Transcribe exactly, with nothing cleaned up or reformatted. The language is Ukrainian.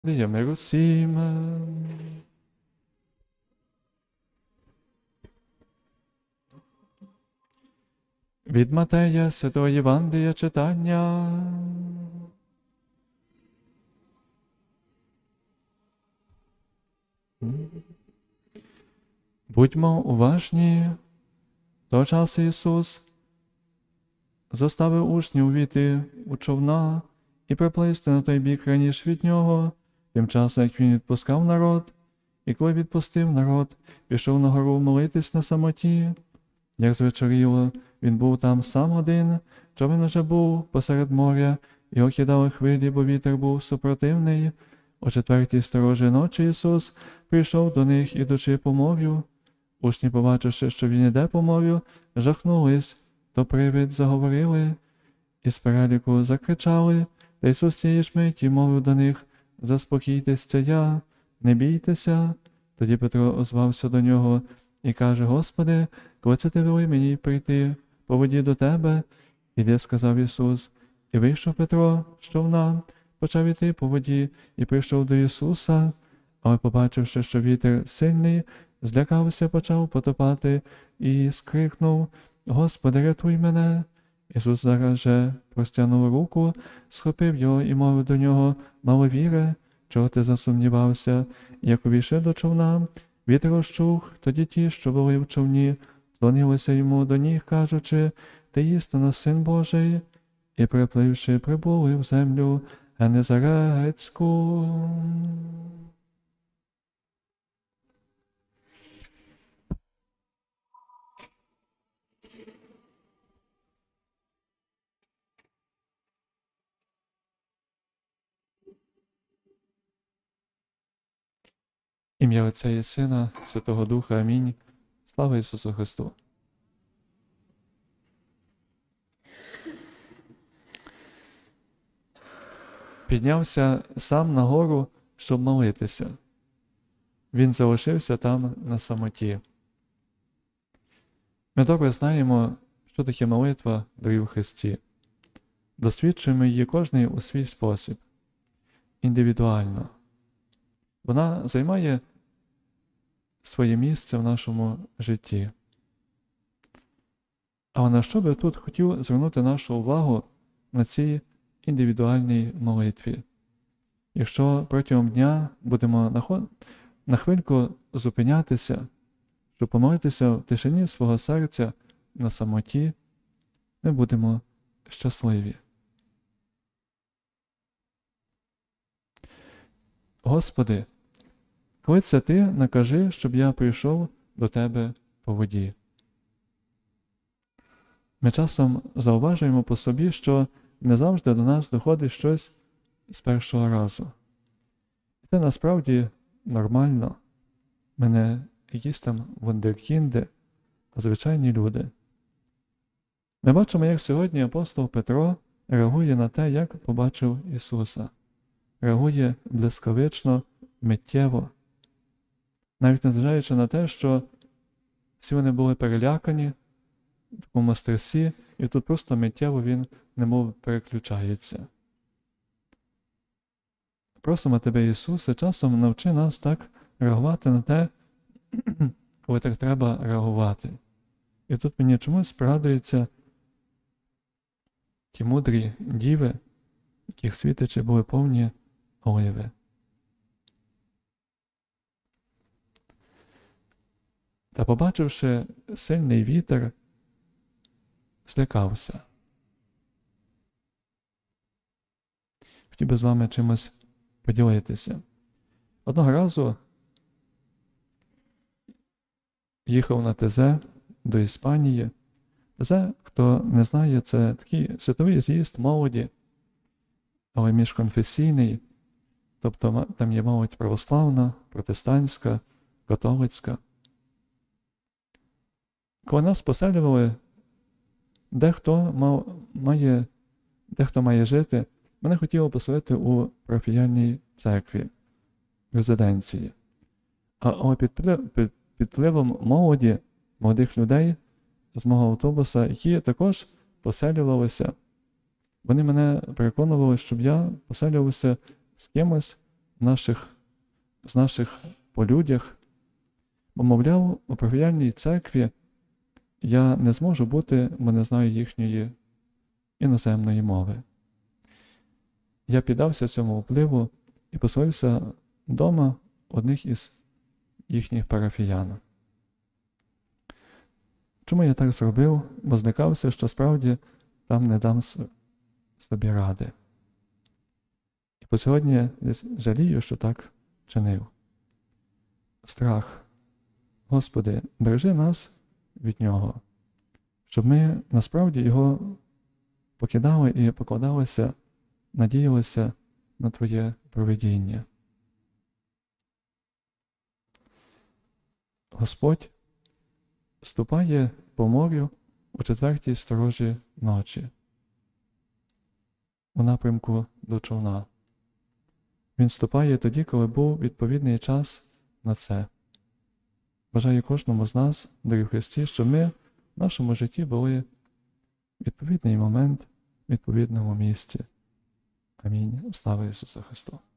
Дія миру всім. Від Матея Святого Євангелія читання. Будьмо уважні. Того часу Ісус заставив учнів увійти у човна і приплисти на той бік раніше від нього, тим часом, як він відпускав народ, і коли відпустив народ, пішов на гору молитись на самоті. Як звечоріло, він був там сам один, човен уже був посеред моря, його кидали хвилі, бо вітер був супротивний. О четвертій сторожі ночі Ісус прийшов до них, ідучи по морю. Учні, побачивши, що він іде по морю, жахнулись, то привид заговорили, і з переліку закричали, та Ісус тієї ж миті мовив до них: «Заспокійтесь, це я, не бійтеся». Тоді Петро озвався до нього і каже: «Господи, коли це ти вели мені прийти по воді до тебе?» «Іди», – сказав Ісус. І вийшов Петро з човна, почав іти по воді і прийшов до Ісуса, але, побачивши, що вітер сильний, злякався, почав потопати і скрикнув: «Господи, рятуй мене!» Ісус зараз же простягнув руку, схопив його і мовив до нього: «Маловіре, чого ти засумнівався?» Як увійшли до човна, вітер ощух, тоді ті, що були в човні, склонилися йому до ніг, кажучи: «Ти істинно Син Божий!» І, припливши, прибули в землю Генезарецьку. Ім'я Отця і Сина, Святого Духа. Амінь. Слава Ісусу Христу! Піднявся сам на гору, щоб молитися. Він залишився там на самоті. Ми добре знаємо, що таке молитва, дорогі в Христі. Досвідчуємо її кожний у свій спосіб, індивідуально. Вона займає своє місце в нашому житті. Але на що би тут хотів звернути нашу увагу на цій індивідуальній молитві? Якщо протягом дня будемо на, на хвильку зупинятися, щоб помолитися в тишині свого серця на самоті, ми будемо щасливі. Господи, коли це Ти, накажи, щоб я прийшов до Тебе по воді. Ми часом зауважуємо по собі, що не завжди до нас доходить щось з першого разу. І це насправді нормально. Ми не якісь там вундеркінди, а звичайні люди. Ми бачимо, як сьогодні апостол Петро реагує на те, як побачив Ісуса. Реагує блискавично, миттєво. Навіть незважаючи на те, що всі вони були перелякані в такому стресі, і тут просто миттєво він немов переключається. Просимо Тебе, Ісусе, часом навчи нас так реагувати на те, коли так треба реагувати. І тут мені чомусь пригадується ті мудрі діви, яких світичі були повні оливи. Та, побачивши сильний вітер, злякався. Хотів би з вами чимось поділитися. Одного разу їхав на ТЗ до Іспанії. ТЗ, хто не знає, це такий світовий з'їзд молоді, але міжконфесійний, тобто там є молодь православна, протестантська, католицька. Коли нас поселювали, дехто мав, має, дехто має жити, мене хотіло поселити у парафіяльній церкві, резиденції. Але під, під, під впливом молоді, молодих людей з мого автобуса, які також поселювалися, вони мене переконували, щоб я поселювався з кимось наших, з наших по людях, бо, мовляв, у парафіяльній церкві я не зможу бути, бо не знаю їхньої іноземної мови. Я піддався цьому впливу і поселився вдома одних із їхніх парафіян. Чому я так зробив? Бо злякався, що справді там не дам собі ради. І по сьогодні десь жалію, що так чинив. Страх. Господи, бережи нас від нього, щоб ми насправді його покидали і покладалися, надіялися на Твоє провидіння. Господь ступає по морю у четвертій сторожі ночі у напрямку до човна. Він ступає тоді, коли був відповідний час на це. Бажаю кожному з нас, дорогі Христі, щоб ми в нашому житті були відповідний момент, в відповідному місці. Амінь. Слава Ісусу Христу!